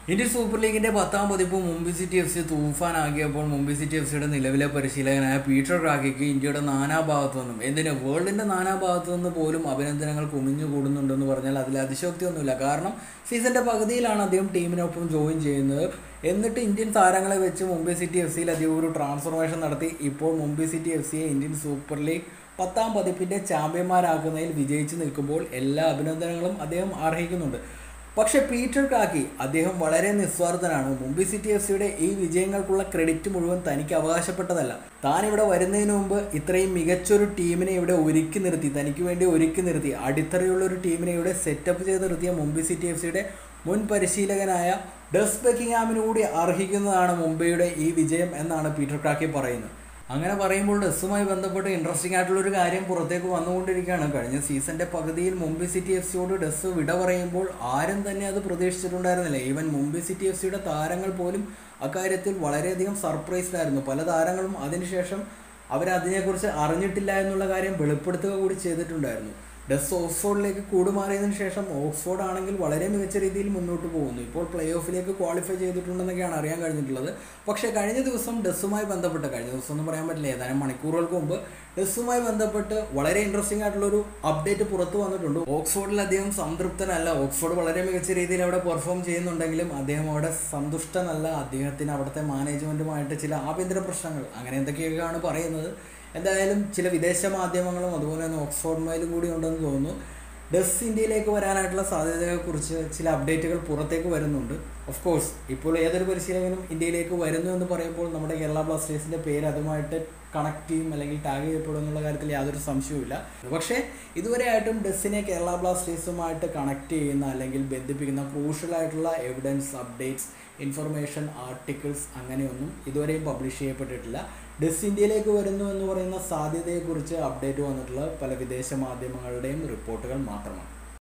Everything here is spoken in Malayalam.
ഇന്ത്യൻ സൂപ്പർ ലീഗിന്റെ 10ാം പതിപ്പ് മുംബൈ സിറ്റി എഫ് സി തൂഫാനാക്കിയപ്പോൾ മുംബൈ സിറ്റി എഫ് സിയുടെ നിലവിലെ പരിശീലകനായ പീറ്റർ ക്രാക്കിക്ക് ഇന്ത്യയുടെ നാനാഭാഗത്തു നിന്നും വേൾഡിന്റെ നാനാഭാഗത്തു നിന്ന് പോലും അഭിനന്ദനങ്ങൾ കുമിഞ്ഞുകൂടുന്നുണ്ടെന്ന് പറഞ്ഞാൽ അതിൽ അതിശോക്തിയൊന്നുമില്ല. കാരണം സീസണിന്റെ പകുതിയിലാണ് അദ്ദേഹം ടീമിനൊപ്പം ജോയിൻ ചെയ്യുന്നത്. എന്നിട്ട് ഇന്ത്യൻ താരങ്ങളെ വെച്ച് മുംബൈ സിറ്റി എഫ് സിയിൽ അദ്ദേഹം ഒരു ട്രാൻസ്ഫോർമേഷൻ നടത്തി. ഇപ്പോൾ മുംബൈ സിറ്റി എഫ് സിയെ ഇന്ത്യൻ സൂപ്പർ ലീഗ് 10ാം പതിപ്പിന്റെ ചാമ്പ്യന്മാരാക്കുന്നതിൽ വിജയിച്ച് നിൽക്കുമ്പോൾ എല്ലാ അഭിനന്ദനങ്ങളും അദ്ദേഹം അർഹിക്കുന്നുണ്ട്. പക്ഷേ പീറ്റർ ക്രാക്കി അദ്ദേഹം വളരെ നിസ്വാർത്ഥനാണ്. മുംബൈ സിറ്റി എഫ് സിയുടെ ഈ വിജയങ്ങൾക്കുള്ള ക്രെഡിറ്റ് മുഴുവൻ തനിക്ക് അവകാശപ്പെട്ടതല്ല. താൻ ഇവിടെ വരുന്നതിന് മുമ്പ് ഇത്രയും മികച്ചൊരു ടീമിനെ ഇവിടെ തനിക്ക് വേണ്ടി ഒരുക്കി നിർത്തി അടിത്തറയുള്ള ഒരു ടീമിനെ ഇവിടെ സെറ്റപ്പ് ചെയ്ത് നിർത്തിയ മുംബൈ സിറ്റി എഫ് സിയുടെ മുൻ പരിശീലകനായ ഡസ് ബക്കിംഗ്ഹാമിന് കൂടി അർഹിക്കുന്നതാണ് മുംബൈയുടെ ഈ വിജയം എന്നാണ് പീറ്റർ ക്രാക്കി പറയുന്നത്. അങ്ങനെ പറയുമ്പോൾ ഡസ്സുമായി ബന്ധപ്പെട്ട് ഇൻട്രസ്റ്റിംഗ് ആയിട്ടുള്ളൊരു കാര്യം പുറത്തേക്ക് വന്നുകൊണ്ടിരിക്കുകയാണ്. കഴിഞ്ഞ സീസണിന്റെ പകുതിയിൽ മുംബൈ സിറ്റി എഫ് സിയോട് ഡസ് വിട പറയുമ്പോൾ ആരും തന്നെ അത് പ്രതീക്ഷിച്ചിട്ടുണ്ടായിരുന്നില്ല. ഈവൻ മുംബൈ സിറ്റി എഫ് സിയുടെ താരങ്ങൾ പോലും അക്കാര്യത്തിൽ വളരെയധികം സർപ്രൈസ്ഡ് ആയിരുന്നു. പല താരങ്ങളും അതിനുശേഷം അവരതിനെക്കുറിച്ച് അറിഞ്ഞിട്ടില്ല എന്നുള്ള കാര്യം വെളിപ്പെടുത്തുക കൂടി ചെയ്തിട്ടുണ്ടായിരുന്നു. ഡസ് ഓക്സ്ഫോർഡിലേക്ക് കൂടുമാറിയതിനു ശേഷം ഓക്സ്ഫോർഡ് ആണെങ്കിൽ വളരെ മികച്ച രീതിയിൽ മുന്നോട്ട് പോകുന്നു. ഇപ്പോൾ പ്ലേ ഓഫിലേക്ക് ക്വാളിഫൈ ചെയ്തിട്ടുണ്ടെന്നൊക്കെയാണ് അറിയാൻ കഴിഞ്ഞിട്ടുള്ളത്. പക്ഷേ കഴിഞ്ഞ ദിവസം ഡസ്സുമായി ബന്ധപ്പെട്ട് കഴിഞ്ഞ ദിവസം ഒന്നും പറയാൻ പറ്റില്ല, ഏതാനും മണിക്കൂറുകൾക്ക് മുമ്പ് ഡസ്സുമായി ബന്ധപ്പെട്ട് വളരെ ഇൻട്രസ്റ്റിംഗ് ആയിട്ടുള്ളൊരു അപ്ഡേറ്റ് പുറത്തു വന്നിട്ടുണ്ട്. ഓക്സ്ഫോർഡിൽ അദ്ദേഹം സംതൃപ്തനല്ല. ഓക്സ്ഫോർഡ് വളരെ മികച്ച രീതിയിൽ അവിടെ പെർഫോം ചെയ്യുന്നുണ്ടെങ്കിലും അദ്ദേഹം അവിടെ സന്തുഷ്ടനല്ല. അദ്ദേഹത്തിന് അവിടുത്തെ മാനേജ്മെൻറ്റുമായിട്ട് ചില ആഭ്യന്തര പ്രശ്നങ്ങൾ അങ്ങനെ എന്തൊക്കെയൊക്കെയാണ് പറയുന്നത്. എന്തായാലും ചില വിദേശ മാധ്യമങ്ങളും അതുപോലെ തന്നെ ഓക്സ്ഫോർഡ് മെയിലും കൂടി ഉണ്ടെന്ന് തോന്നുന്നു. ഡസ് ഇന്ത്യയിലേക്ക് വരാനായിട്ടുള്ള സാധ്യതയെക്കുറിച്ച് ചില അപ്ഡേറ്റുകൾ പുറത്തേക്ക് വരുന്നുണ്ട്. ഓഫ് കോഴ്സ് ഇപ്പോൾ ഏതൊരു പരിശീലകനും ഇന്ത്യയിലേക്ക് വരുന്നു എന്ന് പറയുമ്പോൾ നമ്മുടെ കേരള ബ്ലാസ്റ്റേഴ്സിൻ്റെ പേര് അതുമായിട്ട് കണക്ട് ചെയ്യും അല്ലെങ്കിൽ ടാഗ് ചെയ്യപ്പെടും എന്നുള്ള കാര്യത്തിൽ യാതൊരു സംശയവുമില്ല. പക്ഷേ ഇതുവരെയായിട്ടും ഡസ്സിനെ കേരള ബ്ലാസ്റ്റേഴ്സുമായിട്ട് കണക്ട് ചെയ്യുന്ന അല്ലെങ്കിൽ ബന്ധിപ്പിക്കുന്ന ക്രൂഷ്യലായിട്ടുള്ള എവിഡൻസ്, അപ്ഡേറ്റ്സ്, ഇൻഫർമേഷൻ, ആർട്ടിക്കിൾസ് അങ്ങനെയൊന്നും ഇതുവരെയും പബ്ലിഷ് ചെയ്യപ്പെട്ടിട്ടില്ല. ഡസ് ഇന്ത്യയിലേക്ക് വരുന്നു എന്ന് പറയുന്ന സാധ്യതയെക്കുറിച്ച് അപ്ഡേറ്റ് വന്നിട്ടുള്ള പല വിദേശ മാധ്യമങ്ങളുടെയും റിപ്പോർട്ടുകൾ മാത്രമാണ്.